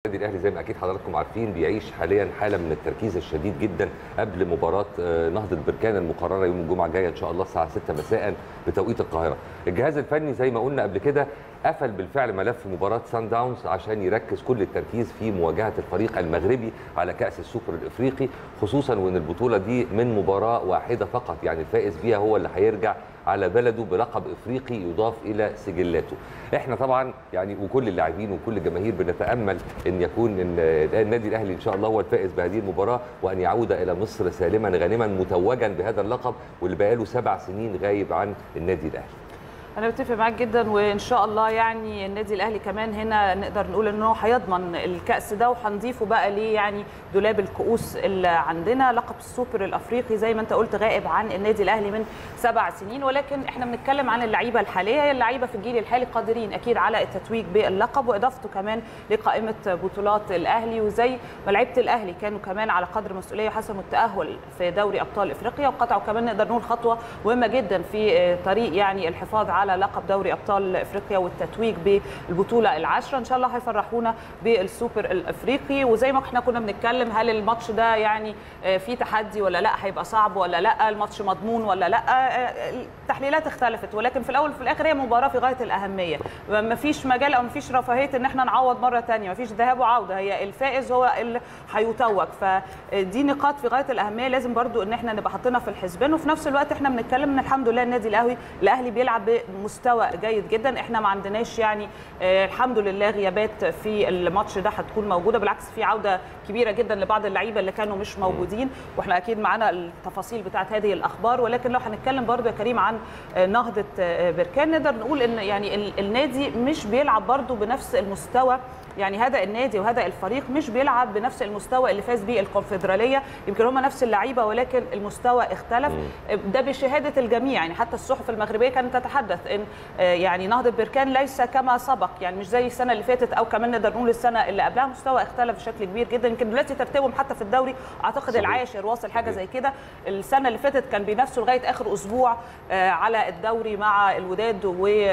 النادي الاهلي زي ما اكيد حضراتكم عارفين بيعيش حاليا حاله من التركيز الشديد جدا قبل مباراه نهضه بركان المقرره يوم الجمعه الجايه ان شاء الله الساعه 6 مساء بتوقيت القاهره. الجهاز الفني زي ما قلنا قبل كده قفل بالفعل ملف مباراه سان داونز عشان يركز كل التركيز في مواجهه الفريق المغربي على كاس السوبر الافريقي، خصوصا وان البطوله دي من مباراه واحده فقط، يعني الفائز بيها هو اللي هيرجع على بلده بلقب افريقي يضاف الى سجلاته. احنا طبعا يعني وكل اللاعبين وكل الجماهير بنتامل ان يكون إن النادي الاهلي ان شاء الله هو الفائز بهذه المباراه، وان يعود الى مصر سالما غانما متوجا بهذا اللقب واللي بقاله 7 سنين غايب عن النادي الاهلي. أنا بتفق معاك جدا، وإن شاء الله يعني النادي الأهلي كمان هنا نقدر نقول إنه هيضمن الكأس ده، وهنضيفه بقى ليه يعني دولاب الكؤوس اللي عندنا. لقب السوبر الأفريقي زي ما أنت قلت غائب عن النادي الأهلي من 7 سنين، ولكن إحنا بنتكلم عن اللعيبة الحالية. اللعيبة في الجيل الحالي قادرين أكيد على التتويج باللقب وإضافته كمان لقائمة بطولات الأهلي، وزي ما لعيبة الأهلي كانوا كمان على قدر مسؤولية حسموا التأهل في دوري أبطال إفريقيا، وقطعوا كمان نقدر نقول خطوة مهمة جدا في طريق يعني الحفاظ على لقب دوري ابطال افريقيا والتتويج بالبطوله العاشره. ان شاء الله هيفرحونا بالسوبر الافريقي. وزي ما احنا كنا بنتكلم، هل الماتش ده يعني في تحدي ولا لا، هيبقى صعب ولا لا، الماتش مضمون ولا لا، التحليلات اختلفت، ولكن في الاول وفي الاخر هي مباراه في غايه الاهميه. ما فيش مجال او ما فيش رفاهيه ان احنا نعوض مره ثانيه، ما فيش ذهاب وعوده، هي الفائز هو اللي هيتوج. فدي نقاط في غايه الاهميه لازم برضو ان احنا نبقى حاطينها في الحسبان. وفي نفس الوقت احنا بنتكلم ان الحمد لله النادي الاهلي بيلعب بمستوى جيد جدا. احنا ما عندناش يعني الحمد لله غيابات في الماتش ده هتكون موجوده، بالعكس في عوده كبيره جدا لبعض اللعيبه اللي كانوا مش موجودين، واحنا اكيد معانا التفاصيل بتاعت هذه الاخبار. ولكن لو هنتكلم برضو يا كريم عن نهضه بركان، نقدر نقول ان يعني النادي مش بيلعب برضو بنفس المستوى. يعني هذا النادي وهذا الفريق مش بيلعب بنفس المستوى اللي فاز بيه الكونفدراليه، يمكن هم نفس اللعيبه ولكن المستوى اختلف. ده بشهاده الجميع، يعني حتى الصحف المغربيه كانت تتحدث ان يعني نهضه بركان ليس كما سبق، يعني مش زي السنه اللي فاتت او كمان نقدر نقول السنه اللي قبلها، مستوى اختلف بشكل كبير جدا. يمكن دلوقتي ترتيبهم حتى في الدوري اعتقد العاشر واصل حاجه زي كده. السنه اللي فاتت كان بينافسوا لغايه اخر اسبوع على الدوري مع الوداد،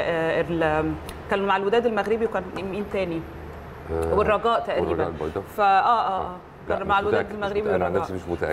كانوا مع الوداد المغربي، وكان مين تاني والرجاء تقريبا. كان مع الوداد المغربي. انا نفسي مش متاكد.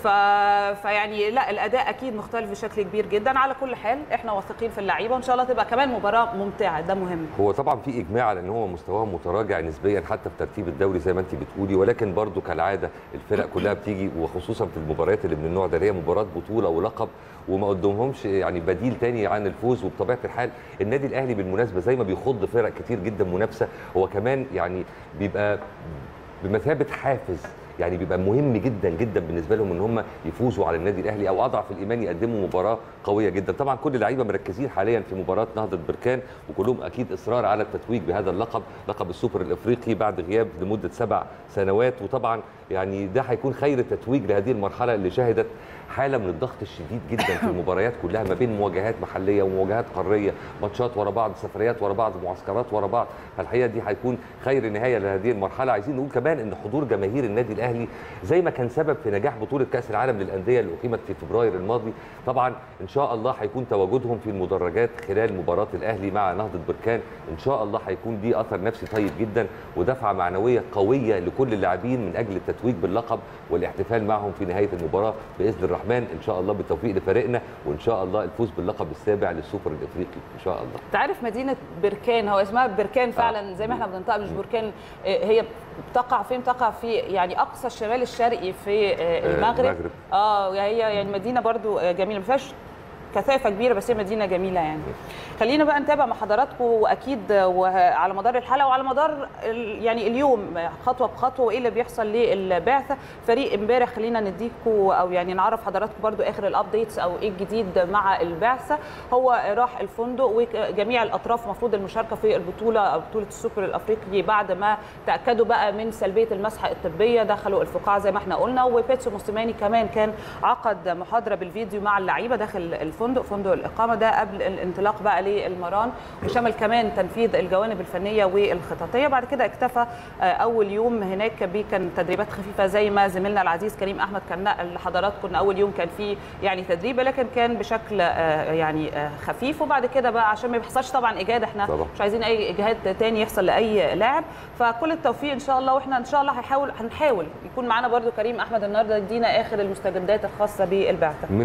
فيعني لا، الاداء اكيد مختلف بشكل كبير جدا. على كل حال احنا واثقين في اللعيبه، وان شاء الله تبقى كمان مباراه ممتعه، ده مهم. هو طبعا في اجماع على ان هو مستواهم متراجع نسبيا حتى في ترتيب الدوري زي ما انت بتقولي، ولكن برضو كالعاده الفرق كلها بتيجي، وخصوصا في المباريات اللي من النوع ده اللي هي مباراه بطوله ولقب وما قدامهمش يعني بديل تاني عن الفوز. وبطبيعه الحال النادي الاهلي بالمناسبه زي ما بيخض فرق كتير جدا منافسه، هو كمان يعني بيبقى بمثابه حافز، يعني بيبقى مهم جدا جدا بالنسبه لهم ان هم يفوزوا على النادي الاهلي او اضعف الايمان يقدموا مباراه قويه جدا. طبعا كل اللعيبه مركزين حاليا في مباراه نهضه بركان، وكلهم اكيد اصرار على التتويج بهذا اللقب، لقب السوبر الافريقي بعد غياب لمده 7 سنوات. وطبعا يعني ده هيكون خير تتويج لهذه المرحله اللي شهدت حاله من الضغط الشديد جدا في المباريات كلها، ما بين مواجهات محليه ومواجهات قاريه، ماتشات ورا بعض، سفريات ورا بعض، معسكرات ورا بعض. فالحقيقه دي هيكون خير نهايه لهذه المرحله. عايزين نقول كمان ان حضور جماهير النادي الاهلي زي ما كان سبب في نجاح بطوله كاس العالم للانديه اللي اقيمت في فبراير الماضي، طبعا ان شاء الله هيكون تواجدهم في المدرجات خلال مباراه الاهلي مع نهضه بركان. ان شاء الله هيكون دي اثر نفسي طيب جدا ودفعه معنويه قويه لكل اللاعبين من اجل التتويج باللقب والاحتفال معهم في نهايه المباراه باذن الرحمن. ان شاء الله بالتوفيق لفريقنا، وان شاء الله الفوز باللقب السابع للسوبر الافريقي ان شاء الله. تعرف مدينه بركان هو اسمها بركان فعلا زي ما احنا بننطق، مش بركان. هي بتقع فين؟ تقع في يعني اقصى الشمال الشرقي في المغرب. هي يعني مدينه برضو جميله، ما فيهاش كثافه كبيره بس هي مدينه جميله يعني. خلينا بقى نتابع مع حضراتكم، واكيد وعلى مدار الحلقه وعلى مدار يعني اليوم خطوه بخطوه وايه اللي بيحصل للبعثه. فريق امبارح خلينا نديكم او يعني نعرف حضراتكم برضو اخر الابديتس او ايه الجديد مع البعثه. هو راح الفندق وجميع الاطراف المفروض المشاركه في البطوله السوبر الافريقي بعد ما تاكدوا بقى من سلبيه المسحه الطبيه دخلوا الفقاعه زي ما احنا قلنا. وبيتسو موسيماني كمان كان عقد محاضره بالفيديو مع اللعيبه داخل الفندق فندق الاقامه ده قبل الانطلاق بقى للمران، وشمل كمان تنفيذ الجوانب الفنيه والخططيه. بعد كده اكتفى اول يوم هناك كان تدريبات خفيفه زي ما زميلنا العزيز كريم احمد كان نقل لحضراتكم. اول يوم كان فيه يعني تدريب لكن كان بشكل يعني خفيف، وبعد كده بقى عشان ما يحصلش طبعا اجهاد، احنا طبعا مش عايزين اي اجهاد تاني يحصل لاي لاعب. فكل التوفيق ان شاء الله، واحنا ان شاء الله هنحاول يكون معانا برده كريم احمد النهارده يدينا اخر المستجدات الخاصه بالبعثه.